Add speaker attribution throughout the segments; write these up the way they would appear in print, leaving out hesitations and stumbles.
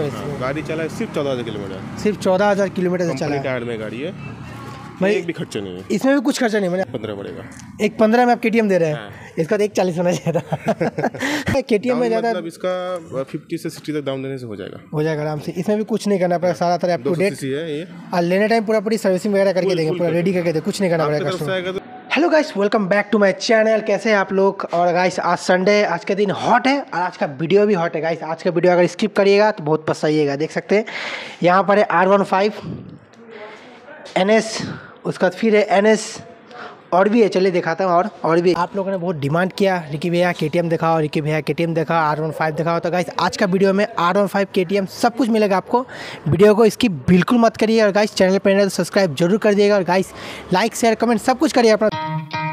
Speaker 1: Insurance.
Speaker 2: गाड़ी चला है सिर्फ 14,000 किलोमीटर।
Speaker 1: सिर्फ 14,000 किलोमीटर से चला है।
Speaker 2: टायर में गाड़ी है,
Speaker 1: भाई
Speaker 2: एक भी खर्चा नहीं है।
Speaker 1: इसमें भी कुछ खर्चा नहीं, मैंने
Speaker 2: 15 पड़ेगा।
Speaker 1: एक 15 में आप KTM दे रहे हैं। इसका तो 1,40 होना चाहिए था। KTM में ज़्यादा
Speaker 2: मतलब इसका 50 से 60 तक डाउन देने से हो जाएगा
Speaker 1: आराम से। इसमें भी कुछ नहीं करना पड़ेगा, सारा तरह अप टू डेट
Speaker 2: है ये।
Speaker 1: और लेने टाइम पूरी सर्विसिंग वगैरह करके देंगे, पूरा रेडी करके देंगे, कुछ नहीं करना पड़ेगा customer. Hello guys, welcome back to my channel. कैसे हैं आप लोग? और गाइस आज संडे, आज का दिन हॉट है और आज का वीडियो भी हॉट है गाइस। आज का वीडियो अगर स्किप करिएगा तो बहुत पछताइएगा। देख सकते हैं यहाँ पर है R15 NS, उसका फिर है NS और भी है। चलिए दिखाता हूँ। और भी आप लोगों ने बहुत डिमांड किया, रिकी भैया KTM दिखाओ, रिकी भैया KTM दिखाओ, R15 दिखाओ। तो गाइस आज का वीडियो में R15 KTM सब कुछ मिलेगा आपको। वीडियो को इसकी बिल्कुल मत करिए और गाइस चैनल पर तो सब्सक्राइब जरूर कर दिएगा और गाइस लाइक शेयर कमेंट सब कुछ करिए अपना।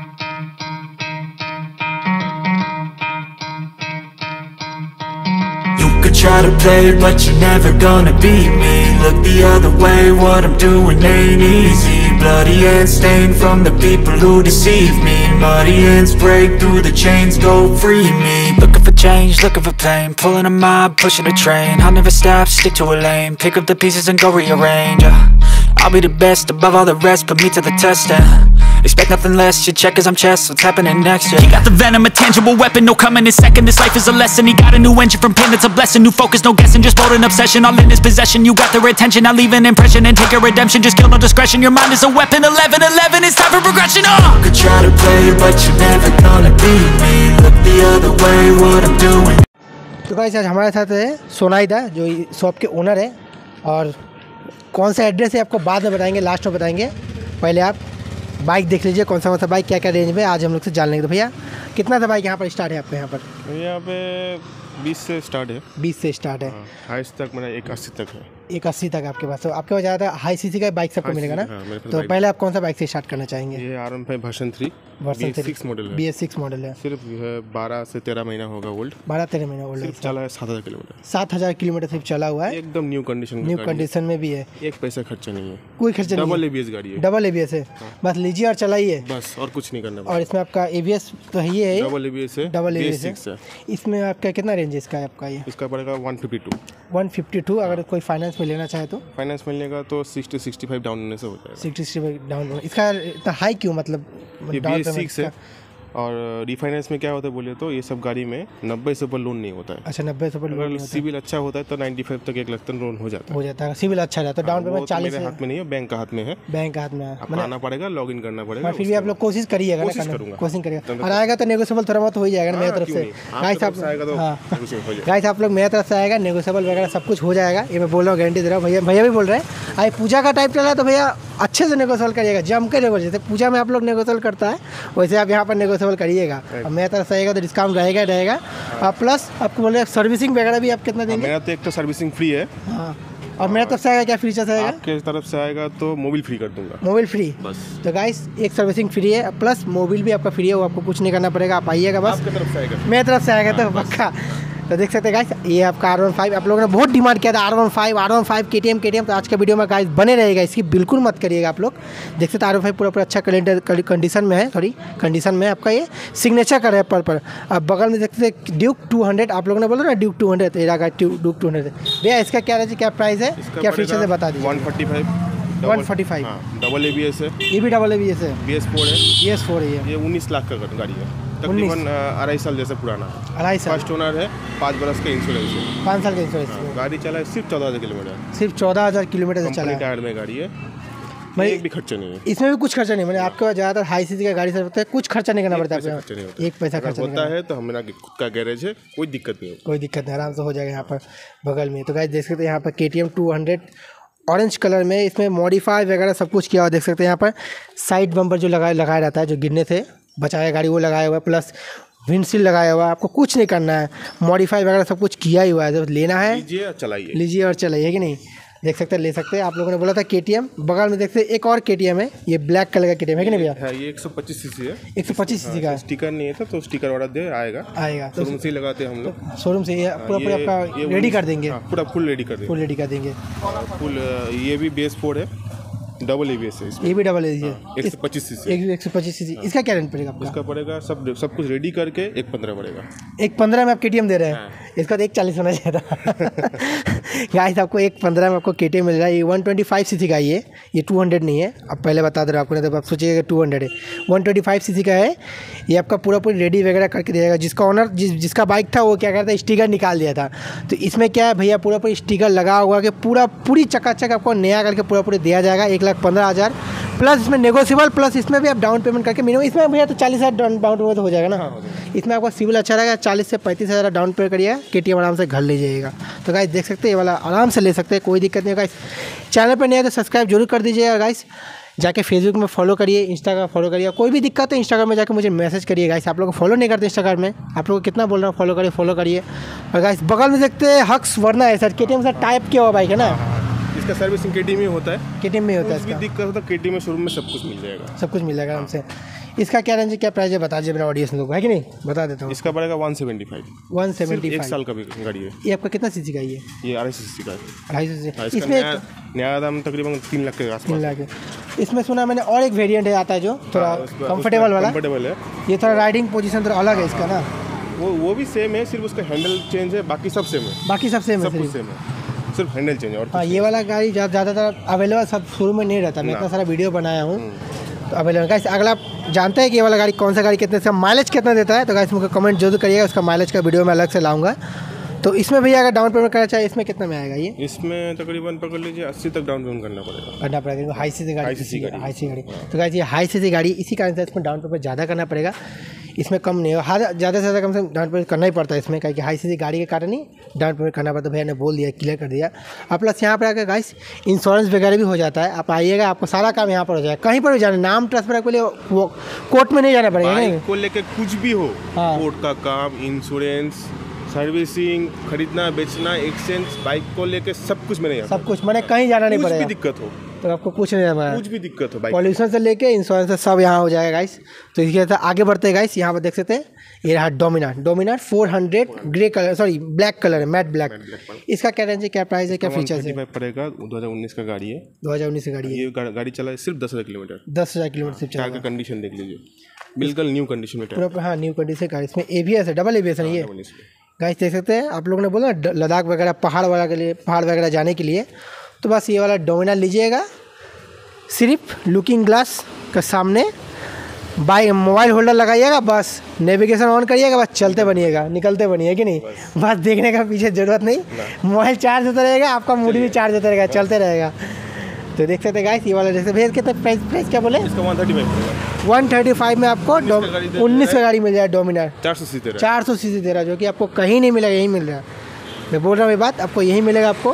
Speaker 3: Try to play, but you're never gonna beat me. Look the other way, what I'm doing ain't easy. Bloody hands stained from the people who deceive me. Muddy hands break through the chains, go free me. Looking for change, looking for pain. Pulling a mob, pushing a train. I'll never stop, stick to a lane. Pick up the pieces and go rearrange. I'll be the best above all the rest, put me to the test and expect nothing less. Your check is I'm chess, what's happening next? Yeah. You got the venom, a tangible weapon, no coming in second. This life is a lesson. He got a new engine from pain, that's a blessing. New focus, no guessing, just bold an obsession. All in his possession, you got their attention. I'll leave an impression and take your redemption. Just kill no discretion. Your mind is a weapon. 11-11, it's time for progression. You could try to play, but you're never gonna beat me. Look the other way, what I'm doing.
Speaker 1: तो guys आज हमारे साथ है सोनाइदा, जो shop के owner है। और कौन सा एड्रेस है आपको बाद में बताएंगे, लास्ट में बताएंगे। पहले आप बाइक देख लीजिए, कौन सा बाइक क्या क्या रेंज में आज हम लोग से जान लेंगे। तो भैया कितना था बाइक यहाँ पर स्टार्ट है आपके यहाँ पर?
Speaker 2: यहाँ पे 20 से स्टार्ट है।
Speaker 1: 20 से स्टार्ट है।
Speaker 2: हाईएस्ट तक मेरा 81 तक है।
Speaker 1: 81 तक आपके पास। तो आपके पास ज़्यादा हाई सीसी का बाइक सबको मिलेगा ना? तो पहले आप कौन सा बाइक से स्टार्ट करना चाहेंगे?
Speaker 2: ये R15 वर्जन 3 BS6 मॉडल है।
Speaker 1: BS6 मॉडल है।
Speaker 2: सिर्फ 12 से 13 महीना होगा ओल्ड।
Speaker 1: 12-13 महीना ओल्ड है।
Speaker 2: चला है 7,000 किलोमीटर।
Speaker 1: 7,000 किलोमीटर सिर्फ चला हुआ है।
Speaker 2: एकदम न्यू कंडीशन
Speaker 1: में भी है।
Speaker 2: एक पैसा खर्चा नहीं है,
Speaker 1: कोई खर्चा नहीं।
Speaker 2: डबल ABS गाड़ी है।
Speaker 1: डबल ABS है। बस लीजिए और चलाइए,
Speaker 2: बस और कुछ नहीं करना।
Speaker 1: और इसमें आपका ABS तो है ही है।
Speaker 2: डबल ABS है।
Speaker 1: डबल ABS है। इसमें आपका कितना रेंज है इसका? आपका ये
Speaker 2: इसका पड़ेगा
Speaker 1: 152। अगर कोई फाइनेंस में लेना चाहे तो
Speaker 2: फाइनेंस मिलेगा तो 60-65 डाउन होने से हो जाएगा।
Speaker 1: 60 डाउन। इसका इतना हाई क्यों? मतलब
Speaker 2: ये BS6 है। और रिफाइनेंस में क्या होता है बोले तो ये सब गाड़ी में 90 से ऊपर लोन नहीं होता है।
Speaker 1: अच्छा, 90 से ऊपर लोन नहीं होता है।
Speaker 2: सिविल अच्छा होता है तो 95 तक 1 लाख तक लोन हो जाता है।
Speaker 1: सिविल अच्छा रहता है। डाउन पेमेंट 40
Speaker 2: मेरे हाथ में नहीं है, बैंक का हाथ में है।
Speaker 1: बैंक का हाथ में है।
Speaker 2: मतलब आना पड़ेगा, लॉगिन करना पड़ेगा।
Speaker 1: फिर भी आप लोग कोशिश करिएगा ना, कोशिश करिएगा। और आएगा तो नेगोशिएबल थोड़ा बहुत हो ही जाएगा मेरी तरफ से। गाइस आप लोग मेरी तरफ से आएगा, नेगोशिएबल वगैरह सब कुछ हो जाएगा। ये मैं बोल रहा हूँ, गारंटी दे रहा हूँ। भैया भी बोल रहे हैं। आज पूजा का टाइप चला है तो भैया अच्छे से नेगोशिएबल करिएगा, जम के नेगोशिएबल। जैसे पूजा में आप लोग नेगोशिएबल करता है वैसे आप यहाँ पर नेगोशिएबल करिएगा। और मेरी तरफ से आएगा तो डिस्काउंट रहेगा। और प्लस आपको बोले सर्विसिंग वगैरह भी आप कितना देंगे?
Speaker 2: मेरा तो एक तो सर्विसिंग फ्री है।
Speaker 1: हाँ, और मेरी तरफ से आएगा क्या फीचर्स आएगा?
Speaker 2: आपके तरफ से आएगा तो मोबिल फ्री कर दूंगा।
Speaker 1: मोबिल फ्री
Speaker 2: बस।
Speaker 1: तो गाइस एक सर्विसिंग फ्री है प्लस मोबिल भी आपका फ्री है, वो आपको कुछ नहीं करना पड़ेगा। आप आइएगा बस।
Speaker 2: आपकी तरफ से आएगा? मेरी
Speaker 1: तरफ से आएगा तो पक्का। तो देख सकते हैं गाइस, ये आपका R15 आप लोगों ने बहुत डिमांड किया था। R15 KTM। तो आज के वीडियो में गाइस बने रहेगा, इसकी बिल्कुल मत करिएगा आप लोग। देख सकते हैं R15 पूरा अच्छा कंडीशन में है। कंडीशन में आपका ये सिग्नेचर का है पर। अब बगल में देखते हैं ड्यूक 200। आप लोगों ने बोला ना ड्यूक 200, तेरा ड्यूक 200 भैया। इसका क्या प्राइस है, क्या फीचर है बता दीजिए। 145
Speaker 2: डबल ABS है।
Speaker 1: ये भी डबल ABS है। BS4 है।
Speaker 2: ये 19 लाख का गाड़ी है, तकरीबन 2.5 साल जैसे पुराना है।
Speaker 1: 2.5 साल।
Speaker 2: फर्स्ट ओनर है, 5 बरस का इंश्योरेंस है।
Speaker 1: 5 साल का इंश्योरेंस।
Speaker 2: गाड़ी चला है सिर्फ 14,000 किलोमीटर।
Speaker 1: सिर्फ 14,000 किलोमीटर से चला है।
Speaker 2: टायर में गाड़ी है, एक भी खर्चा नहीं है।
Speaker 1: इसमें भी कुछ खर्चा नहीं। मैंने आपके पास ज़्यादातर हाई सीसी का गाड़ी से होता है, कुछ खर्चा नहीं करना पड़ता है। एक पैसा खर्चा
Speaker 2: होता है तो हमारा खुद का गैरेज है, कोई दिक्कत नहीं,
Speaker 1: आराम से हो जाएगा यहाँ पर बगल में। तो गाइस देख सकते हैं यहाँ पर KTM 200 ऑरेंज कलर में, इसमें मॉडिफाई वगैरह सब कुछ किया हुआ। देख सकते हैं यहाँ पर साइड बम्पर जो लगाया रहता है, जो गिरने से बचाया गाड़ी, वो लगाया हुआ है। प्लस विंडशील्ड लगाया हुआ है। आपको कुछ नहीं करना है, मॉडिफाई वगैरह सब कुछ किया ही हुआ है। जब लेना है लीजिए और चलाइए कि नहीं। देख सकते हैं, ले सकते हैं। आप लोगों ने बोला था KTM, बगल में देखते हैं एक और KTM है। ये ब्लैक कलर का KTM है कि नहीं भैया?
Speaker 2: ये 125 सीसी है।
Speaker 1: 125 सीसी का।
Speaker 2: स्टिकर नहीं है तो स्टिकर ऑर्डर दे आएगा। शोरूम से लगाते हैं हम लोग।
Speaker 1: शोरूम से पूरा आपका रेडी कर देंगे।
Speaker 2: पूरा फुल रेडी कर
Speaker 1: देंगे।
Speaker 2: फुल। ये भी BS4 है, डबल ABS है।
Speaker 1: ये भी डबल ABS है।
Speaker 2: 125 सीसी।
Speaker 1: 125 सीसी। इसका क्या रेंट पड़ेगा आपका?
Speaker 2: इसका पड़ेगा सब कुछ रेडी करके 1.15 पड़ेगा।
Speaker 1: 1.15 में आप KTM दे रहे हैं। इसका तो 1.40 होना चाहिए था। गाइस आपको 1.15 में आपको KTM मिल रहा है। ये 125 सीसी का ये 200 नहीं है। अब पहले बता दे रहा आपको, नहीं तो आप सोचिएगा 200 है। 125 सीसी का है। ये आपका पूरा पूरी रेडी वगैरह करके दिया जाएगा। जिसका ऑनर जिसका बाइक था वो क्या करता है, स्टिकर निकाल दिया था। तो इसमें क्या है भैया, पूरा पूरी स्टिकर लगा हुआ के पूरी चकाचक आपको नया करके पूरा पूरी दिया जाएगा। 1,15,000 प्लस इसमें नेगोशिएबल, प्लस इसमें भी आप डाउन पेमेंट करके मिनिमम इसमें भैया तो 40,000 डाउन पेमेंट तो हो जाएगा ना। इसमें आपका सिविल अच्छा रहेगा। 40 से 35,000 डाउन पे करिएगा, KTM आराम से घर ले जाइएगा। तो गाइस देख सकते हैं, ये वाला आराम से ले सकते हैं, कोई दिक्कत नहीं है। गाइस चैनल पर नहीं है तो सब्सक्राइब जरूर कर दीजिएगा। गाइस जाके फेसबुक में फॉलो करिए, इंस्टाग्राम फॉलो करिए। कोई भी दिक्कत है इंस्टाग्राम में जाके मुझे मैसेज करिए। गाइस आप लोग फॉलो नहीं करते इंस्टाग्राम में, आप लोग कितना बोल रहा हूँ, फॉलो करिए। और गाइस बगल में देखते हैं हक्स वर्ना है सर, KTM सर टाइप किया हुआ बाइक है ना।
Speaker 2: इसका सर्विसिंग KTM में होता है।
Speaker 1: KTM में होता है।
Speaker 2: इसकी दिक्कत होता है KTM में शोरूम में सब कुछ मिल जाएगा,
Speaker 1: सब कुछ मिल जाएगा हमसे। इसका क्या रेंज है, क्या प्राइस है, बता दीजिए मेरा ऑडियंस लोग, है कि नहीं, बता देता हूँ।
Speaker 2: इसका पड़ेगा 175। 1 साल का भी गाड़ी है।
Speaker 1: ये आपका कितना सीसी का ये
Speaker 2: 250 सीसी का है।
Speaker 1: 250 सीसी।
Speaker 2: इसमें नया दाम तकरीबन 3 लाख के आसपास।
Speaker 1: 3 लाख। इसमें सुना मैंने और एक वेरिएंट है आता है जो थोड़ा कंफर्टेबल वाला।
Speaker 2: कंफर्टेबल है
Speaker 1: ये थोड़ा राइडिंग पोजीशन थोड़ा अलग है इसका ना।
Speaker 2: वो भी सेम है, सिर्फ उसका हैंडल चेंज है, बाकी सब सेम है।
Speaker 1: बाकी सब सेम है,
Speaker 2: सब कुछ सेम है, सिर्फ हैंडल चेंज है। और
Speaker 1: हाँ, ये वाला गाड़ी ज़्यादातर अवेलेबल सब शुरू में नहीं रहता। मैं इतना सारा वीडियो बनाया हूँ तो अवेलेबल। गाइस अगला आप जानते हैं कि ये वाला गाड़ी कौन सा गाड़ी कितने से माइलेज कितना देता है, तो गाइस मुझे कमेंट जरूर करिएगा। उसका माइलेज का वीडियो मैं अलग से लाऊंगा। तो इसमें भैया अगर डाउन पेमेंट करना चाहिए, इसमें कितना में आएगा ये?
Speaker 2: इसमें तकरीबन पकड़ लीजिए 80 तक डाउन पेमेंट करना पड़ेगा।
Speaker 1: हाई सीसी गाड़ी। तो गाइस ये हाई सीसी गाड़ी, इसी कारण से इसमें डाउन पेमेंट ज़्यादा करना पड़ेगा। इसमें कम नहीं हो, ज़्यादा से ज़्यादा कम से कम डाउन पेमेंट करना ही पड़ता है इसमें, क्योंकि हाई सीसी गाड़ी के कारण ही डाउन पेमेंट करना पड़ता है। भैया ने बोल दिया, क्लियर कर दिया। और प्लस यहाँ पर आकर गाइस इंश्योरेंस वगैरह भी हो जाता है। आप आइएगा, आपको सारा काम यहाँ पर हो जाएगा। कहीं पर भी जाना, नाम ट्रांसफर के लिए वो कोर्ट में नहीं जाना पड़ेगा।
Speaker 2: बाइक को लेकर कुछ भी हो, कोर्ट का काम, इंश्योरेंस, सर्विसिंग, खरीदना बेचना, एक्सचेंज, बाइक को लेके सब कुछ मैंने
Speaker 1: सब कुछ मैंने कहीं जाना नहीं पड़ेगा।
Speaker 2: कुछ भी दिक्कत हो
Speaker 1: तो आपको कुछ नहीं जाना,
Speaker 2: कुछ भी दिक्कत हो,
Speaker 1: पॉल्यूशन से लेके इंश्योरेंस से सब यहाँ हो जाएगा गाइस। तो इसके साथ आगे बढ़ते हैं गाइस। यहाँ पर देख सकते हैं ये रहा Dominar 400 grey colour, sorry black colour है, मैट ब्लैक। इसका क्या रेंज है, क्या प्राइस है, क्या फीचर्स है?
Speaker 2: पड़ेगा 2019 का गाड़ी है।
Speaker 1: 2019 की गाड़ी है।
Speaker 2: ये गाड़ी चला है सिर्फ 10,000 किलोमीटर।
Speaker 1: 10,000 किलोमीटर सिर्फ चला।
Speaker 2: कंडीशन देख लीजिए, बिल्कुल न्यू कंडीशन में
Speaker 1: पूरा। हाँ, न्यू कंडीशन गाड़ी। इसमें ABS है, डबल ABS है ये गाइस। देख सकते हैं आप लोगों ने बोला लद्दाख वगैरह पहाड़ वगैरह जाने के लिए, तो बस ये वाला डोमिनार लीजिएगा। सिर्फ लुकिंग ग्लास का सामने बाइक मोबाइल होल्डर लगाइएगा, बस नेविगेशन ऑन करिएगा, बस चलते बनिएगा, निकलते बनिए कि नहीं, बस देखने का पीछे ज़रूरत नहीं। मोबाइल चार्ज होता रहेगा, आपका मूड भी चार्ज होता रहेगा, चलते रहेगा। तो देख सकते हैं गाइस ये वाला। जैसे भैया कितना प्राइस क्या बोले?
Speaker 2: इसका
Speaker 1: 135 में आपको 19 का गाड़ी मिल जाए डोमिनार।
Speaker 2: 400
Speaker 1: सीसी दे रहा, जो कि आपको कहीं नहीं मिलेगा, यही मिल रहा है। मैं बोल रहा हूँ ये बात, आपको यही मिलेगा। आपको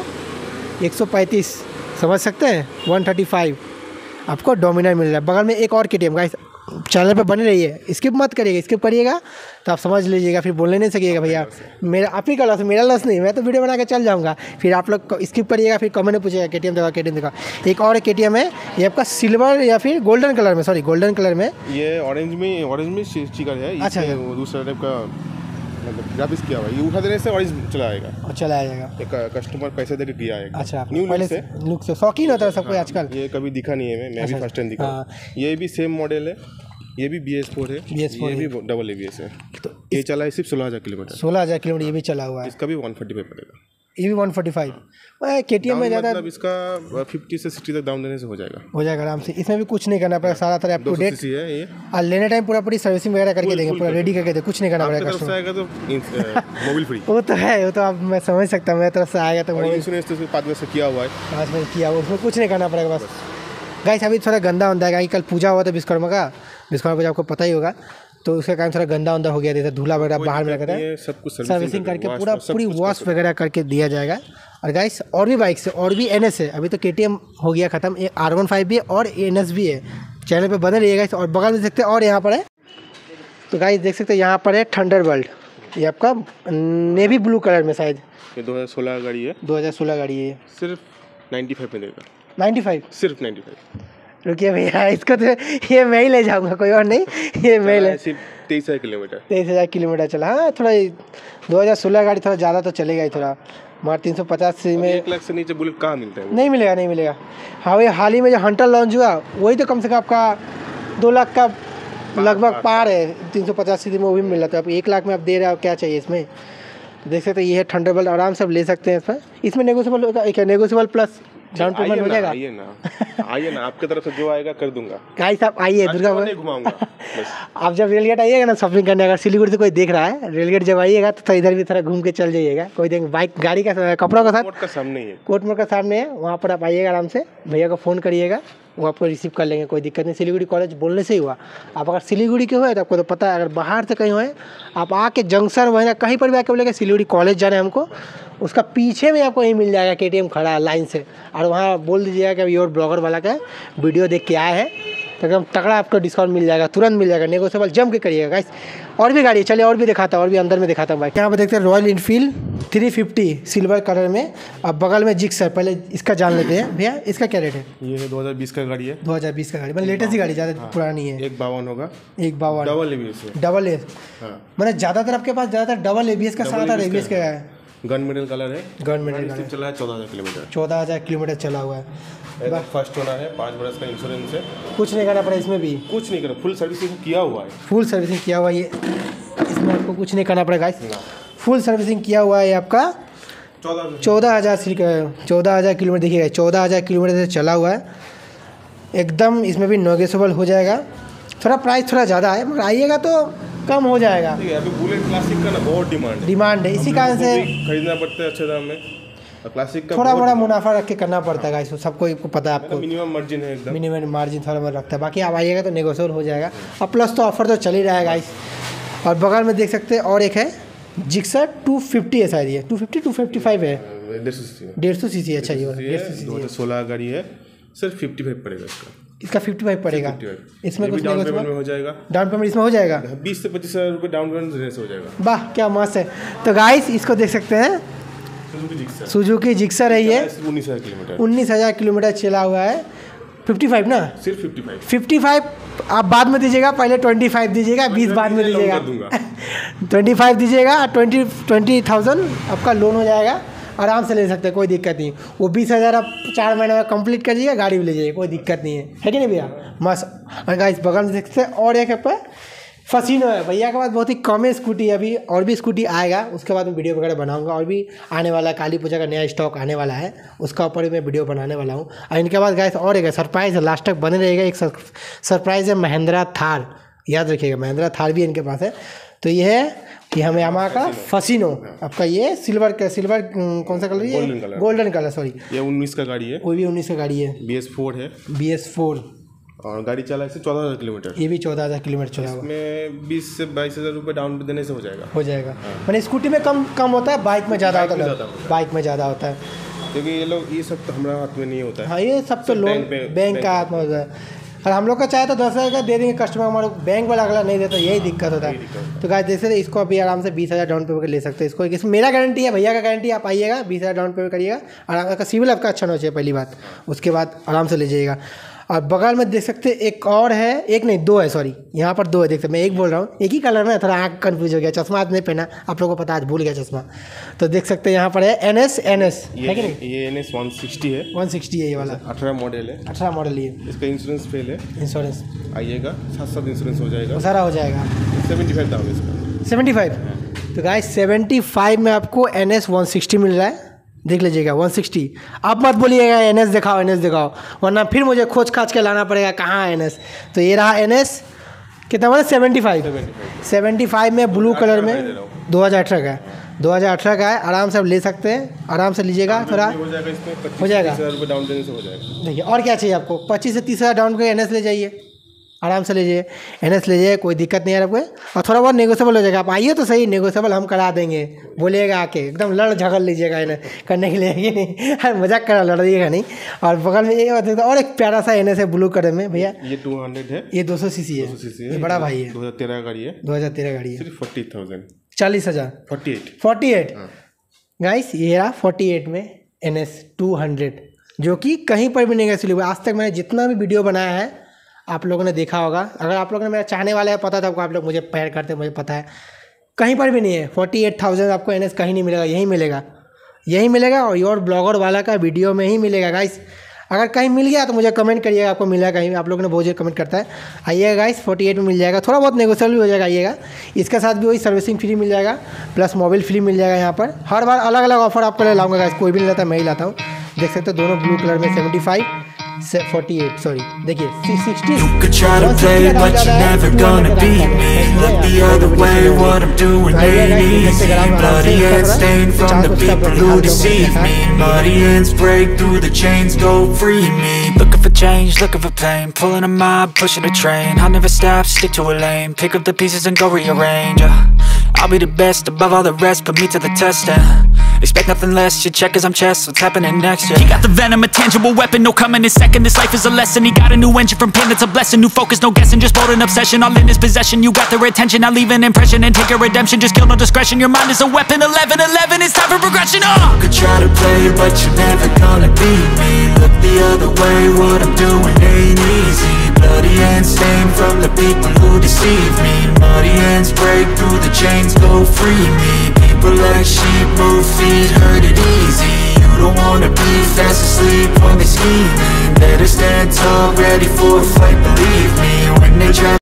Speaker 1: 135 समझ सकते हैं, 135 आपको डोमिनार मिल रहा है। बगल में एक और KTM। गाइस चैनल पे बने रहिए, स्किप मत करिएगा। स्किप करिएगा तो आप समझ लीजिएगा, फिर बोलने नहीं सकिएगा भैया मेरा आप ही का लॉस, मेरा लॉस नहीं, मैं तो वीडियो बना के चल जाऊँगा। फिर आप लोग स्किप करिएगा, फिर कमेंट में पूछेगा KTM देखा। एक और KTM है, ये आपका सिल्वर या फिर गोल्डन कलर में, सॉरी गोल्डन कलर में।
Speaker 2: ये ऑरेंज में स्टिकर है।
Speaker 1: अच्छा,
Speaker 2: दूसरा टाइप का ग्राफिक्स किया हुआ है। ये उठा देने से ऑरेंज चला आएगा। एक कस्टमर पैसे देकर किया आएगा।
Speaker 1: अच्छा,
Speaker 2: न्यू
Speaker 1: लुक से शौकीन होता है सब कोई आजकल।
Speaker 2: ये कभी दिखा नहीं है, मैं भी फर्स्ट टाइम दिखा। ये भी सेम मॉडल है, ये भी BS4 है, ये भी डबल ABS है। तो ये चला है सिर्फ 16,000 किलोमीटर।
Speaker 1: 16,000 किलोमीटर ये भी चला हुआ है।
Speaker 2: इसका भी 145 पड़ेगा।
Speaker 1: ये भी 145। KTM में ज़्यादा
Speaker 2: मतलब इसका 50 से 60 तक डाउन देने से हो जाएगा
Speaker 1: आराम से। इसमें भी कुछ नहीं करना पड़ेगा, सारा तरह अप टू डेट
Speaker 2: है ये।
Speaker 1: और लेने टाइम पूरी सर्विसिंग वगैरह करके देंगे, पूरा रेडी करके देंगे, कुछ नहीं करना पड़ेगा।
Speaker 2: तो मोबाइल फ्री
Speaker 1: वो तो है, वो तो अब मैं समझ सकता हूँ। मेरी तरफ से आएगा तो
Speaker 2: इंश्योरेंस तो 5 वर्ष से किया हुआ है,
Speaker 1: 5 वर्ष किया हुआ, उसमें कुछ नहीं करना पड़ेगा बस। गाइस अभी थोड़ा गंदा होता है, कल पूजा हुआ था विश्वकर्मा पूजा आपको पता ही होगा, तो उसके कारण थोड़ा गंदा हो गया, जैसे धूला वगैरह बाहर में लगा था।
Speaker 2: सब कुछ
Speaker 1: सर्विसिंग करके पूरी वॉश वगैरह करके दिया जाएगा। और गाइस और भी बाइक से और भी NS है, अभी तो KTM हो गया ख़त्म, एक R15 भी है और NS भी है। चैनल पे बने रहिएगा। और बगल में देख सकते हैं और यहाँ पर है, तो गाइस देख सकते हैं यहाँ पर है थंडरबर्ड। ये आपका नेवी ब्लू कलर में शायद।
Speaker 2: ये 2016 गाड़ी है।
Speaker 1: 2016 गाड़ी है।
Speaker 2: सिर्फ 95 में देगा।
Speaker 1: 95
Speaker 2: सिर्फ 95।
Speaker 1: रुकिए भैया, इसको तो ये मैं ही ले जाऊंगा, कोई और नहीं। ये मैं ले
Speaker 2: 23,000 किलोमीटर।
Speaker 1: 23,000 किलोमीटर चला। हाँ थोड़ा 2016 गाड़ी थोड़ा ज़्यादा तो चलेगा ही थोड़ा, मगर 350 में
Speaker 2: 1 लाख से नीचे बुलेट कहाँ मिलता है?
Speaker 1: नहीं मिलेगा। हाँ वही हाल ही में जो हंटर लॉन्च हुआ, वही तो कम से कम आपका 2 लाख का लगभग पार है। 350 सीसी में वो भी मिल रहा था। आप 1 लाख में आप दे रहे हो, क्या चाहिए इसमें? देख सकते हैं ये है थंडरबोल्ट, आराम से आप ले सकते हैं इसमें। इसमें नेगोशिएबल होगा, एक नेगोशिएबल प्लस डाउन पेमेंट हो जाएगा।
Speaker 2: आइए ना आपकी तरफ से जो आएगा कर दूंगा।
Speaker 1: गाइस आप आइए दुर्गा
Speaker 2: घुमाऊंगा।
Speaker 1: आप जब रेलगेट आइएगा ना शॉपिंग करने, अगर सिलीगुड़ी से कोई देख रहा है रेलगेट जब आइएगा तो इधर भी थोड़ा घूम के चल जाइएगा। कोई देख बाइक गाड़ी का कपड़ों का साथ
Speaker 2: कोर्ट का सामने ही है,
Speaker 1: कोर्ट मोड़ का सामने है, वहाँ पर आप आइएगा आराम से, भैया को फ़ोन करिएगा, वो आपको रिसीव कर लेंगे, कोई दिक्कत नहीं। सिलीगुड़ी कॉलेज बोलने से ही हुआ। आप अगर सिलीगुड़ी के हुए तो आपको तो पता है, अगर बाहर से कहीं हुए आप आके जंक्शन वहीं कहीं पर भी आके बोलेगा सिलीगुड़ी कॉलेज जाना है हमको, उसका पीछे में आपको यहीं मिल जाएगा KTM खड़ा है लाइन से, और वहाँ बोल दीजिएगा कि अभी और ब्लॉगर वाला का वीडियो देख के आया है, तो एकदम तगड़ा आपको डिस्काउंट मिल जाएगा, तुरंत मिल जाएगा। नेगोशिएबल जम के करिएगा गाइस। और भी गाड़ी चलिए और भी दिखाता हूँ, और भी अंदर में दिखाता हूँ बाइक। यहाँ पर देखते हैं रॉयल इनफील्ड 350 सिल्वर कलर में। अब बगल में जिक्सर, पहले इसका जान लेते हैं भैया, इसका क्या रेट है?
Speaker 2: ये 2020 का गाड़ी है।
Speaker 1: 2020 का गाड़ी मतलब लेटेस्ट ही गाड़ी, ज़्यादा पुरानी है।
Speaker 2: 152 होगा,
Speaker 1: 152
Speaker 2: डबल ABS है।
Speaker 1: डबल एस मतलब ज़्यादातर आपके पास ज़्यादातर डबल ABS का साथ ABS का है।
Speaker 2: गन मेडल कलर है,
Speaker 1: गन मेडल कलर
Speaker 2: चला है 14,000 किलोमीटर।
Speaker 1: 14,000 किलोमीटर चला हुआ है।
Speaker 2: फर्स्ट ओनर है, 5 बरस का इंश्योरेंस है।
Speaker 1: कुछ नहीं करना पड़ा इसमें भी,
Speaker 2: कुछ नहीं करना, फुल सर्विसिंग किया हुआ है।
Speaker 1: फुल सर्विसिंग किया हुआ है ये, इसमें आपको कुछ नहीं करना पड़ेगा। फुल सर्विसिंग किया हुआ है आपका। 14,000 किलोमीटर देखिएगा, 14,000 किलोमीटर से चला हुआ है एकदम। इसमें भी नेगोशिएबल हो जाएगा, थोड़ा प्राइस थोड़ा ज़्यादा है मगर आइएगा तो कम हो जाएगा।
Speaker 2: अभी बुलेट क्लासिक का ना बहुत डिमांड
Speaker 1: है, इसी कारण से
Speaker 2: खरीदना पड़ता है अच्छे दाम में। क्लासिक का
Speaker 1: थोड़ा बड़ा मुनाफा रख के करना पड़ता है गाइस, सबको पता है आपको।
Speaker 2: मिनिमम मार्जिन है एकदम,
Speaker 1: मिनिमम मार्जिन थोड़ा बहुत रखता है, बाकी आप आइएगा तो नेगोशिएबल हो जाएगा। और प्लस तो ऑफर तो चल ही रहा है गाइस। और बगल में देख सकते हैं और एक है जिक्सर 250 है शायद, ये 250 255 है, 150 सीसी। अच्छा ये
Speaker 2: 2016 गाड़ी है, सिर्फ 55 पड़ेगा
Speaker 1: इसका 55 पड़ेगा। इसमें कुछ
Speaker 2: डाउन पेमेंट में हो जाएगा,
Speaker 1: डाउन पेमेंट इसमें हो जाएगा
Speaker 2: 20 से 25,000 रुपये डाउन पेमेंट हो जाएगा।
Speaker 1: वाह क्या मस्त है। तो गाइस इसको देख सकते हैं, सुजुकी जिक्सर है ये, 19,000 किलोमीटर चला हुआ है। 55 ना,
Speaker 2: सिर्फ
Speaker 1: 55 आप बाद में दीजिएगा, पहले 25 दीजिएगा, 20 बाद में दीजिएगा। 25 दीजिएगा, 20,000 आपका लोन हो जाएगा, आराम से ले सकते हैं, कोई दिक्कत नहीं। वो 20,000 आप 4 महीने में कंप्लीट कर दीजिएगा, गाड़ी भी ले जाइए, कोई दिक्कत नहीं है कि नहीं भैया? मस्त। और गाइस बगल में देख सकते हैं और एक पे फसीनो है भैया के पास, बहुत ही कम है स्कूटी अभी, और भी स्कूटी आएगा, उसके बाद मैं वीडियो वगैरह बनाऊंगा। और भी आने वाला है, काली पूजा का नया स्टॉक आने वाला है, उसका ऊपर भी मैं वीडियो बनाने वाला हूँ। और इनके बाद गाइस और एक सरप्राइज़ है, लास्ट तक बने रहेगा। एक सरप्राइज़ है महिंद्रा थार, याद रखिएगा महिंद्रा थार भी इनके पास है। तो ये है कि हमें यामाहा का फसीनो, आपका ये सिल्वर कौन सा कलर है? Golden colour, sorry.
Speaker 2: ये 19 का गाड़ी है,
Speaker 1: वो भी 19 का गाड़ी है,
Speaker 2: BS4 है,
Speaker 1: BS4।
Speaker 2: और गाड़ी चला है 14,000 किलोमीटर।
Speaker 1: ये भी 14,000 किलोमीटर चला हुआ।
Speaker 2: इसमें 20 से 22,000 रुपये डाउन देने से हो जाएगा। मैंने
Speaker 1: स्कूटी में कम होता है, बाइक में ज़्यादा होता है, बाइक में ज़्यादा होता है,
Speaker 2: क्योंकि ये सब तो हमारा हाथ में नहीं होता है।
Speaker 1: हाँ ये सब तो लोन बैंक का हाथ में होता है। और हम लोग का चाहे तो 10,000 का दे देंगे कस्टमर, हमारे बैंक वाला अगला नहीं देता, यही दिक्कत होता है। तो गाइस जैसे इसको अभी आराम से 20,000 डाउन पेमेंट ले सकते हैं। इसको इसमें मेरा गारंटी है, भैया का गारंटी, आप आइएगा 20,000 डाउन पेमेंट करिएगा, और आपका सिविल आपका अच्छा होना चाहिए पहली बात, उसके बाद आराम से ले जाइएगा। और बगल में देख सकते हैं एक और है, एक नहीं 2 है, सॉरी यहाँ पर 2 है, देख सकते मैं एक बोल रहा हूँ, एक ही कलर में, थोड़ा आँख कन्फ्यूज हो गया, चश्मा आज नहीं पहना, आप लोगों को पता, आज भूल गया चश्मा। तो देख सकते हैं यहाँ पर है NS है कि नहीं?
Speaker 2: ये NS 160 है,
Speaker 1: 160 है ये वाला,
Speaker 2: 18 मॉडल है,
Speaker 1: 18 मॉडल ये।
Speaker 2: इसका इंश्योरेंस फेल है,
Speaker 1: इंश्योरेंस
Speaker 2: आइएगा 7 इंश्योरेंस हो जाएगा,
Speaker 1: सारा हो जाएगा।
Speaker 2: 75 दाम है इसका,
Speaker 1: 75। तो गाइस 75 में आपको NS 160 मिल रहा है, देख लीजिएगा 160। आप मत बोलिएगा NS दिखाओ, वरना फिर मुझे खोज खाच के लाना पड़ेगा कहाँ है NS। तो ये रहा NS, कितना बोला? 75 में ब्लू कलर में, 2018 का है, 2018 का है, आराम से आप ले सकते हैं, आराम से लीजिएगा, थोड़ा हो जाएगा
Speaker 2: डाउन पेमेंट हो जाएगा।
Speaker 1: देखिए और क्या चाहिए आपको, 25 से 30,000 डाउन पे NS ले जाइए, आराम से लीजिए, NS लीजिए, कोई दिक्कत नहीं है आपको। और थोड़ा बहुत नेगोशिएबल हो जाएगा, आप आइए तो सही, नेगोशिएबल हम करा देंगे, बोलिएगा आके, एकदम लड़ झगड़ लीजिएगा इन्हें करने के लिए, ये नहीं मजाक करा, लड़िएगा नहीं। और बगल में ये और एक प्यारा सा NS है ब्लू कलर में भैया,
Speaker 2: ये 200 है,
Speaker 1: ये 200 सीसी है, ये बड़ा भाई है,
Speaker 2: 2013 गाड़ी है,
Speaker 1: 2013 गाड़ी है,
Speaker 2: सिर्फ 40,000,
Speaker 1: 40,000, 48 गाइस। ये रहा 48 में NS 200, जो कि कहीं पर भी नहीं है सिलीगुड़ी। आज तक मैंने जितना भी वीडियो बनाया है आप लोगों ने देखा होगा, अगर आप लोगों ने मेरा चाहने वाला है, पता था आपको, आप लोग मुझे प्यार करते, मुझे पता है, कहीं पर भी नहीं है। 48,000 आपको NS कहीं नहीं मिलेगा, यहीं मिलेगा, और योर ब्लॉगर वाला का वीडियो में ही मिलेगा गाइस। अगर कहीं मिल गया तो मुझे कमेंट करिएगा, आपको मिला कहीं, आप लोगों ने बहुत कमेंट करता है। आइएगा गाइस 48 में मिल जाएगा, थोड़ा बहुत नेगोशिएबल भी हो जाएगा। आइएगा, इसके साथ भी वही सर्विसिंग फ्री मिल जाएगा प्लस मोबाइल फ्री मिल जाएगा। यहाँ पर हर बार अलग अलग ऑफर आपको ले लाऊंगा गाइस, कोई भी नहीं लाता, मैं ही लाता हूँ। देख सकते हो दोनों ब्लू कलर में 75 48 सॉरी देखिए 60।
Speaker 3: You could try to play but you're never gonna beat me. Look the other way, what I'm doing ain't easy. Bloody hands stained from the people who deceive me. Muddy hands break through the chains, go free me. Looking for change, looking for pain, pulling a mob, pushing a train. I'll never stop, stick to a lane, pick up the pieces and go rearrange. I'll be the best above all the rest, put me to the test and expect nothing less. Your check is I'm chess, what's happening next? Yeah. He got the venom, a tangible weapon, no coming in second. This life is a lesson. He got a new engine from pain, that's a blessing. New focus, no guessing, just bold and obsession. All in his possession, you got their attention. I'll leave an impression and take your redemption. Just kill no discretion. Your mind is a weapon. 11-11, it's time for progression. You could try to play, but you're never gonna beat me. Look the other way, what I'm doing ain't easy. Bloody hands stained from the people who deceive me. Muddy hands break through the chains, go free me. People like sheep move feet, hurt it easy. You don't wanna be fast asleep when they scheming. Better stand tall, ready for a fight, believe me. When they try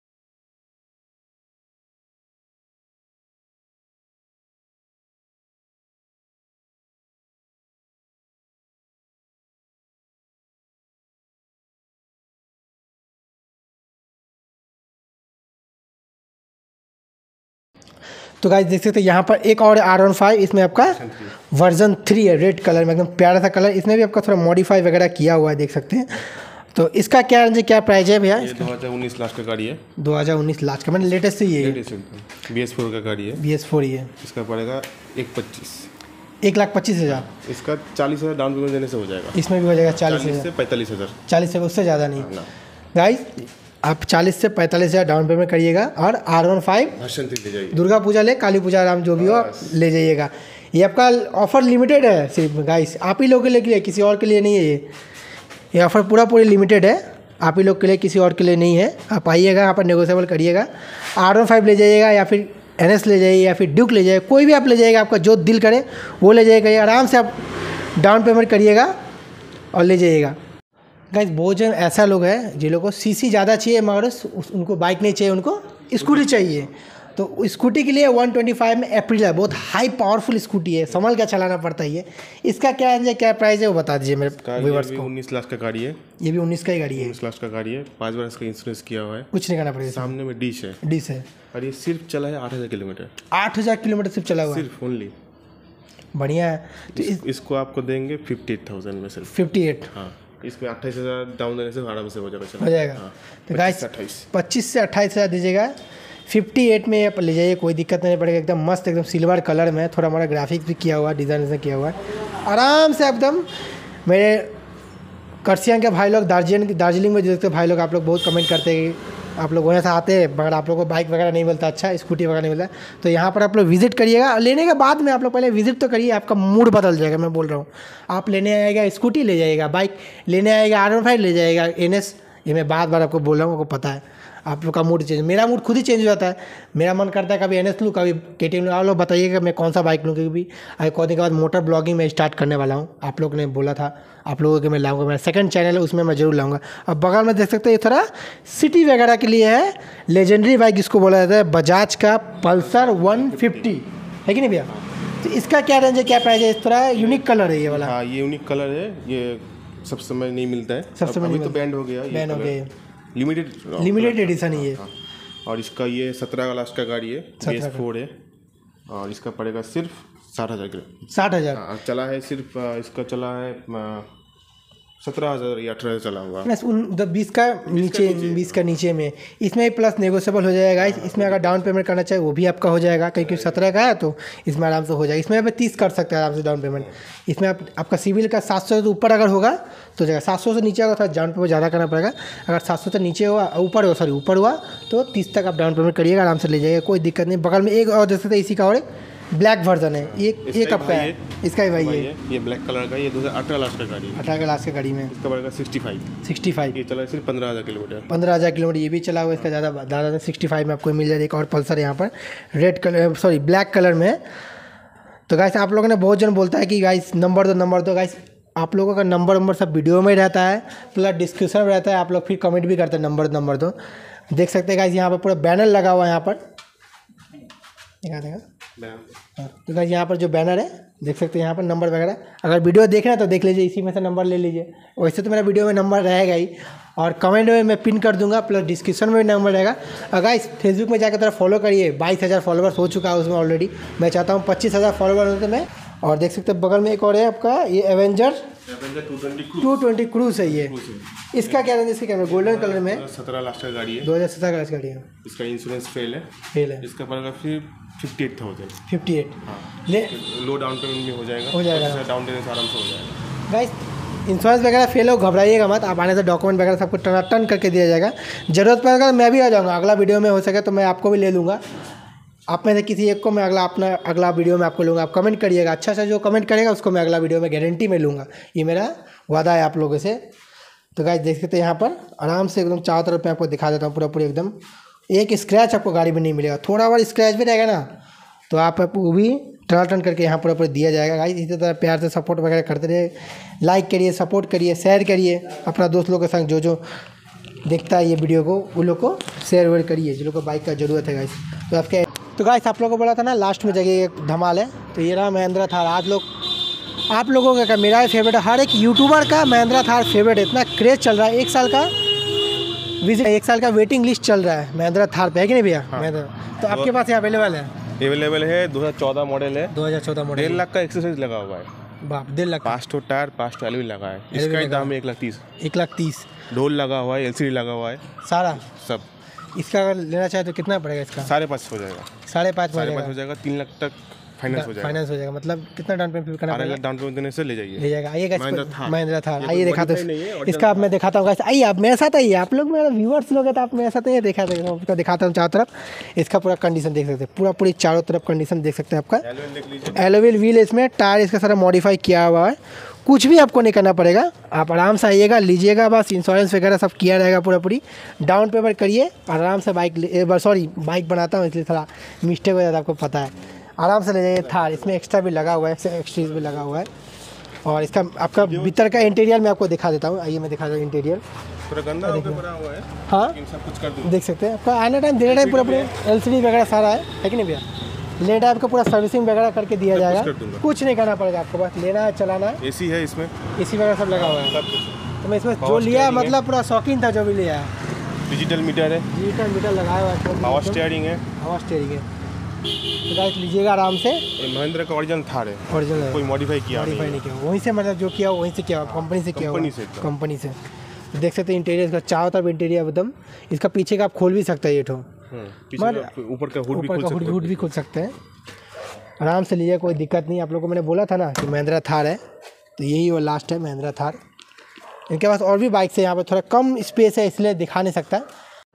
Speaker 1: तो guys देख सकते हैं यहाँ पर एक और R15, इसमें आपका वर्जन 3 है, रेड कलर में, एकदम प्यारा सा कलर। इसमें भी आपका थोड़ा मॉडिफाई वगैरह किया हुआ है, देख सकते हैं। तो इसका क्या रेंज, क्या प्राइस है भैया?
Speaker 2: ये 2019 लास्ट का गाड़ी है।
Speaker 1: 2019 लास्ट का, मैंने लेटेस्ट ही है,
Speaker 2: BS4 का गाड़ी है।
Speaker 1: BS4 ही है।
Speaker 2: इसका पड़ेगा 1,25,000।
Speaker 1: 1,25,000
Speaker 2: इसका 40,000 डाउन पेमेंट देने से हो जाएगा।
Speaker 1: इसमें भी हो जाएगा 40,000
Speaker 2: से 45,000।
Speaker 1: 40 से उससे ज़्यादा नहीं गाइस। आप 40 से 45,000 डाउन पेमेंट करिएगा और R15
Speaker 2: वर्जन 3 ले जाइए।
Speaker 1: दुर्गा पूजा ले, काली पूजा, आराम जो भी हो ले जाइएगा। ये आपका ऑफर लिमिटेड है सिर्फ गाइस, आप ही लोग के लिए, किसी और के लिए नहीं है। ये ऑफर पूरी लिमिटेड है, आप ही लोग के लिए, किसी और के लिए नहीं है। आप आइएगा, यहाँ पर नेगोशिएबल करिएगा। R15 ले जाइएगा या फिर NS ले जाइए या फिर ड्यूक ले जाइए, कोई भी आप ले जाइएगा, आपका जो दिल करे वो ले जाइएगा। आराम से आप डाउन पेमेंट करिएगा और ले जाइएगा। गाइस बहुत जन ऐसा लोग है जिन लोगों को सीसी ज़्यादा चाहिए मगर उनको बाइक नहीं चाहिए, उनको स्कूटी चाहिए। तो स्कूटी के लिए 125 में अप्रैल है, बहुत हाई पावरफुल स्कूटी है, संभल क्या चलाना पड़ता है। ये इसका क्या है, क्या प्राइस है वो बता दीजिए मेरे व्यूअर्स को।
Speaker 2: 19 लाख का गाड़ी है।
Speaker 1: ये भी 19 का ही गाड़ी है।
Speaker 2: 19 लाख का गाड़ी है, 5 बार इसका इंश्योरेंस किया हुआ है,
Speaker 1: कुछ नहीं करना पड़ेगा।
Speaker 2: सामने में डिश है और ये सिर्फ चला है 8,000 किलोमीटर।
Speaker 1: 8,000 किलोमीटर सिर्फ चला हुआ है,
Speaker 2: सिर्फ ओनली।
Speaker 1: बढ़िया है।
Speaker 2: तो इसको आपको देंगे 58,000 में सिर्फ।
Speaker 1: 58,
Speaker 2: हाँ। इसमें 28,000 डाउन देने से आराम से हो जाएगा।
Speaker 1: हो जाएगा। हाँ। तो गाइस 25 से 28,000 दीजिएगा, 58 में आप ले जाइए, कोई दिक्कत नहीं पड़ेगा। एकदम मस्त, एकदम सिल्वर कलर में, थोड़ा हमारा ग्राफिक्स भी किया हुआ है, डिज़ाइन किया हुआ है। आराम से एकदम मेरे कर्सियंग के भाई लोग दार्जिलिंग में जो भाई लोग, आप लोग बहुत कमेंट करते हैं, आप लोग वहाँ से आते हैं मगर आप लोगों को बाइक वगैरह नहीं मिलता, अच्छा स्कूटी वगैरह नहीं मिलता। तो यहाँ पर आप लोग विजिट करिएगा। लेने के बाद में आप लोग पहले विजिट तो करिए, आपका मूड बदल जाएगा। मैं बोल रहा हूँ, आप लेने आएगा स्कूटी ले जाइएगा, बाइक लेने आएगा R15 ले जाएगा, NS, ये मैं बार आपको बोल रहा हूँ, आपको पता है। आप लोग का मूड चेंज, मेरा मूड खुद ही चेंज हो जाता है। मेरा मन करता है कभी NS लूँ, कभी KTM लूँ। आप लोग बताइएगा मैं कौन सा बाइक लूँ, क्योंकि अभी कुछ दिन के बाद मोटर ब्लॉगिंग में स्टार्ट करने वाला हूँ। आप लोग ने बोला था आप लोगों के मैं लाऊंगा, मेरा सेकंड चैनल है उसमें मैं जरूर लाऊंगा। अब बगल में देख सकते हैं, ये थोड़ा सिटी वगैरह के लिए है, लेजेंडरी बाइक इसको बोला जाता है, बजाज का पल्सर 150 है कि नहीं भैया? तो इसका क्या रेंज है, क्या प्राइस है? इस थोड़ा यूनिक कलर है ये वाला।
Speaker 2: हाँ, ये यूनिक कलर है, ये सब समय नहीं मिलता है,
Speaker 1: सब समय
Speaker 2: अभी तो बैंड हो गया,
Speaker 1: बैन हो गया,
Speaker 2: लिमिटेड
Speaker 1: एडिशन ही है।
Speaker 2: और इसका ये 17 का लास्ट का गाड़ी है, BS4 है और इसका पड़ेगा सिर्फ 60,000 किलो।
Speaker 1: 60,000
Speaker 2: चला है सिर्फ, इसका चला है 17,000 या 18,000 चला हुआ।
Speaker 1: 20 का नीचे, 20 का नीचे में। इसमें प्लस नेगोशिएबल हो जाएगा। इसमें अगर डाउन पेमेंट करना चाहिए वो भी आपका हो जाएगा, क्योंकि 17 का है तो इसमें आराम से हो जाएगा। इसमें आप 30 कर सकते हैं आराम से डाउन पेमेंट। इसमें आपका सिविल का 700 से ऊपर अगर होगा तो जाएगा, 700 से नीचे होगा थोड़ा डाउन पेमेंट ज़्यादा करना पड़ेगा। अगर 700 से नीचे हुआ, ऊपर हुआ तो 30 तक आप डाउन पेमेंट करिएगा, आराम से ले जाइएगा, कोई दिक्कत नहीं। बगल में एक और देख सकते हैं, इसी का और एक ब्लैक वर्जन है, ये कब का है? इसका ही भाई है,
Speaker 2: ये ब्लैक कलर का, ये 2018 लास्ट का गाड़ी है।
Speaker 1: 18 का लास्ट का गाड़ी में
Speaker 2: इसका पड़ेगा 65। ये चला सिर्फ 15,000 किलोमीटर।
Speaker 1: 15,000 किलोमीटर ये भी चला हुआ, इसका ज़्यादा 65 में आपको मिल जाएगा। एक और पल्सर यहाँ पर रेड कलर, ब्लैक कलर में। तो गाइस आप लोगों ने बहुत जन बोलता है कि गाइस नंबर दो गाइस, आप लोगों का नंबर सब वीडियो में ही रहता है, प्लस डिस्क्रिप्शन में रहता है। आप लोग फिर कमेंट भी करते हैं नंबर तो देख सकते हैं गाइस, यहाँ पर पूरा बैनर लगा हुआ है। यहाँ पर दिखा देगा तो गाइस, यहाँ पर जो बैनर है देख सकते हैं, यहाँ पर नंबर वगैरह। अगर वीडियो देख रहे हैं तो देख लीजिए, इसी में से नंबर ले लीजिए। वैसे तो मेरा वीडियो में नंबर रहेगा ही, और कमेंट में मैं पिन कर दूंगा, प्लस डिस्क्रिप्शन में भी नंबर रहेगा। और गाइस फेसबुक में जाकर तरह फॉलो करिए, 22,000 फॉलोवर्स हो चुका है उसमें ऑलरेडी। मैं चाहता हूँ 25,000 फॉलोवर होते मैं। और देख सकते हैं बगल में एक और है आपका, ये एवेंजर 220 क्रूज है ये। इसका क्या रेंज, इसका क्या गोल्डन कलर में
Speaker 2: 17 लास्ट का गाड़ी है,
Speaker 1: 2017 का गाड़ी है।
Speaker 2: इसका इंश्योरेंस फेल है। इसका पड़ेगा फिर 58,000।
Speaker 1: 58
Speaker 2: ले लो डाउन पेमेंट में हो जाएगा डाउन पेमेंट आराम से हो जाएगा।
Speaker 1: गाइस इंश्योरेंस वगैरह फेल हो घबराइएगा मत, आप आने से डॉक्यूमेंट वगैरह सबको टन करके दिया जाएगा। ज़रूरत पड़ेगा तो मैं भी आ जाऊँगा, अगला वीडियो में हो सके तो मैं आपको भी ले लूँगा। आप में से किसी एक को मैं अगला वीडियो में आपको लूँगा। आप कमेंट करिएगा, अच्छा जो कमेंट करेगा उसको मैं अगला वीडियो में गारंटी में लूँगा, ये मेरा वादा है आप लोगों से। तो गाइस देख सकते हैं यहाँ पर आराम से एकदम चारों तरफ मैं आपको दिखा देता हूँ पूरा एकदम। एक स्क्रैच आपको गाड़ी में नहीं मिलेगा, थोड़ा और स्क्रैच भी रहेगा ना तो आप वो भी टन करके यहाँ पूरा दिया जाएगा। गाइस इसी तरह प्यार से सपोर्ट वगैरह करते रहिए, लाइक करिए, सपोर्ट करिए, शेयर करिए अपना दोस्त लोगों के संग। जो देखता है ये वीडियो को वो लोग को शेयर वेयर करिए, जो लोग को बाइक का ज़रूरत है गाइस। तो गाइस आप लोगों को बोला था ना लास्ट में जगह एक धमाल है, तो ये रहा महिंद्रा थार। आज आप लोगों का मेरा फेवरेट है, हर एक यूट्यूबर का महिंद्रा थार फेवरेट है। इतना क्रेज चल रहा है, 1 साल का वेटिंग लिस्ट चल रहा है महिंद्रा थार पे, है कि नहीं भैया? महिंद्रा तो आपके पास ये अवेलेबल है
Speaker 2: 2014 मॉडल है।
Speaker 1: 2014 मॉडल,
Speaker 2: 1.5 लाख का एक्सेसरीज लगा हुआ है।
Speaker 1: बाप, 1.5 लाख।
Speaker 2: 5 टायर 5 अलवी लगा है, इसका दाम है 1,30,000।
Speaker 1: 1,30,000
Speaker 2: ढोल लगा हुआ है, LCD लगा हुआ है,
Speaker 1: सारा
Speaker 2: सब।
Speaker 1: इसका अगर लेना चाहे तो कितना पड़ेगा? इसका
Speaker 2: 5.5 हो जाएगा।
Speaker 1: 5.5
Speaker 2: हो जाएगा। 3 लाख तक फाइनेंस हो जाएगा। मतलब
Speaker 1: कितना डाउन पेमेंट करना पड़ेगा?
Speaker 2: डाउन पेमेंट देने से ले
Speaker 1: जाएगा। आइएगा महिंद्रा थार, आइए दिखाता हूँ इसका। मैं दिखाता हूँ, आइए आप मेरे साथ आइए। आप लोग मेरे व्यूअर्स लोग हैं तो आप मेरे साथ आइए, दिखाता हूँ चारों तरफ। इसका पूरा कंडीशन देख सकते हैं, पूरी चारों तरफ कंडीशन देख सकते हैं। आपका एलोविल व्हील इसमें, टायर इसका सारा मॉडिफाई किया हुआ है, कुछ भी आपको नहीं करना पड़ेगा। आप आराम से आइएगा, लीजिएगा, बस इंश्योरेंस वगैरह सब किया रहेगा पूरी। डाउन पेमेंट करिए, आराम से बाइक बनाता हूँ इसलिए थोड़ा मिस्टेक हो जाता है, आपको पता है। आराम से ले जाइए थार। इसमें एक्स्ट्रा भी लगा हुआ है, एक्सट्रीज भी लगा हुआ है। और इसका आपका भीतर का इंटीरियर मैं आपको दिखा देता हूँ। आइए मैं दिखा देता हूँ इंटीरियर। हाँ देख सकते हैं, आपका आने टाइम देने टाइम पूरा LCD वगैरह सारा है कि नहीं भैया? ले टाइप का पूरा सर्विसिंग वगैरह करके दिया जाएगा, कुछ नहीं करना पड़ेगा आपको, बस लेना है, चलाना है।
Speaker 2: AC है इसमें,
Speaker 1: AC वगैरह सब लगा हुआ है। तो मैं इसमें जो लिया मतलब पूरा शौकीन था, जो भी लिया है।
Speaker 2: डिजिटल मीटर है,
Speaker 1: डिजिटल मीटर लगाया हुआ है,
Speaker 2: पावर स्टीयरिंग है।
Speaker 1: तो गाइस लीजिएगा आराम से।
Speaker 2: महिंद्रा का ओरिजिनल थार है,
Speaker 1: ओरिजिनल है,
Speaker 2: कोई मॉडिफाई नहीं
Speaker 1: किया, वहीं से मतलब जो किया वहीं से किया, कंपनी से। देख सकते हैं इंटीरियर का चारों तरफ इंटीरियर एकदम। इसका पीछे का आप खोल भी सकते हैं, ये
Speaker 2: ऊपर का हुड
Speaker 1: भी खोल सकते हैं। आराम से लीजिए, कोई दिक्कत नहीं। आप लोगों को मैंने बोला था ना कि महिंद्रा थार है, तो यही वो लास्ट है महिंद्रा थार। इनके पास और भी बाइक्स है, यहाँ पर थोड़ा कम स्पेस है इसलिए दिखा नहीं सकता।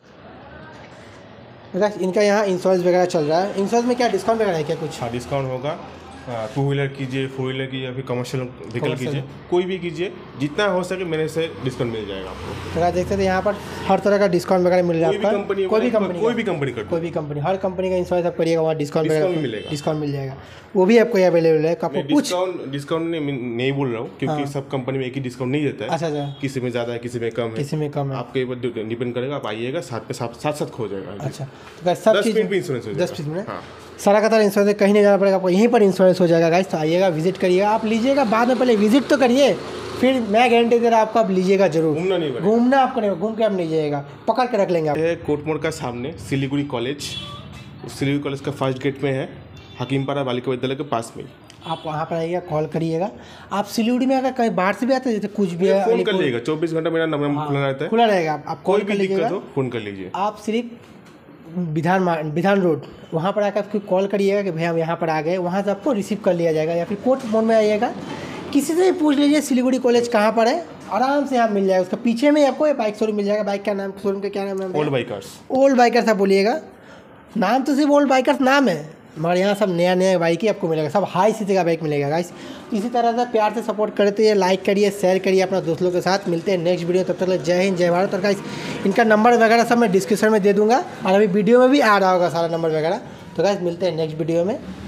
Speaker 1: इनका यहाँ इंश्योरेंस वगैरह चल रहा है। इंश्योरेंस में क्या डिस्काउंट वगैरह है क्या कुछ?
Speaker 2: हाँ डिस्काउंट होगा। 2 व्हीलर कीजिए, 4 व्हीलर कीजिए, फिर कमर्शियल व्हीकल कीजिए, कोई भी कीजिए, जितना हो सके मेरे से डिस्काउंट मिल जाएगा आपको।
Speaker 1: तो देख सकते हैं यहाँ पर हर तरह का डिस्काउंट वगैरह मिल रहा है।
Speaker 2: कोई भी कंपनी,
Speaker 1: हर कंपनी का इंश्योरेंस आप करिएगा, वहाँ डिस्काउंट मिलेगा, डिस्काउंट मिल जाएगा। वो भी आपको अवेलेबल है। आपको कुछ
Speaker 2: डिस्काउंट नहीं बोल रहा हूँ, क्योंकि सब कंपनी में एक ही डिस्काउंट नहीं देता है।
Speaker 1: अच्छा,
Speaker 2: किसी में ज़्यादा है, किसी में कम है। आपके ऊपर डिपेंड करेगा, आप आइएगा, साथ खो जाएगा।
Speaker 1: अच्छा, तो सब चीज़
Speaker 2: 10 मिनट
Speaker 1: सारा का सारा इंश्योरेंस, कहीं नहीं जाना पड़ेगा आपको, यहीं पर इंश्योरेंस हो जाएगा गाइस। तो आइएगा, विजिट करिएगा, आप लीजिएगा। बाद में पहले विजिट तो करिए, फिर मैं गारंटी दे रहा हूँ आपको, आप लीजिएगा जरूर। घूमना आपको नहीं, घूम के आप नहीं जाइएगा, पकड़ के रख लेंगे आप।
Speaker 2: कोर्ट मोड़ का सामने सिलीगुड़ी कॉलेज का फर्स्ट गेट में है, हकीमपारा बालिका विद्यालय के पास में।
Speaker 1: आप वहाँ पर आइएगा, कॉल करिएगा। आप सिलीगुड़ी में अगर कहीं बाहर से भी आते हैं, जैसे कुछ भी है,
Speaker 2: फोन कर लीजिएगा। 24 घंटा मेरा नंबर खुला रहता है,
Speaker 1: खुला रहेगा। आप
Speaker 2: कोई भी दिक्कत हो फोन कर लीजिए।
Speaker 1: आप सिर्फ विधान रोड वहाँ पर आकर फिर कॉल करिएगा कि भैया हम यहाँ पर आ गए, वहाँ से आपको रिसीव कर लिया जाएगा। या फिर कोर्ट मोड़ में आइएगा, किसी से भी पूछ लीजिए सिलीगुड़ी कॉलेज कहाँ पर है, आराम से यहाँ मिल जाएगा। उसका पीछे में आपको बाइक शोरूम मिल जाएगा। बाइक का नाम, शोरूम का क्या नाम है? ओल्ड बाइकर्स आप बोलिएगा। नाम तो सिर्फ ओल्ड बाइकर्स नाम है, मगर यहाँ सब नया बाइक ही आपको मिलेगा, सब हाई सीसी का बाइक मिलेगा गाइस। इसी तरह से प्यार से सपोर्ट करते हैं, लाइक करिए, शेयर करिए अपना दोस्तों के साथ। मिलते हैं नेक्स्ट वीडियो, तब तक जय हिंद, जय भारत। और गाइस इनका नंबर वगैरह सब मैं डिस्क्रिप्शन में दे दूँगा, और अभी वीडियो में भी आ रहा होगा सारा नंबर वगैरह। तो गाइस मिलते हैं नेक्स्ट वीडियो में।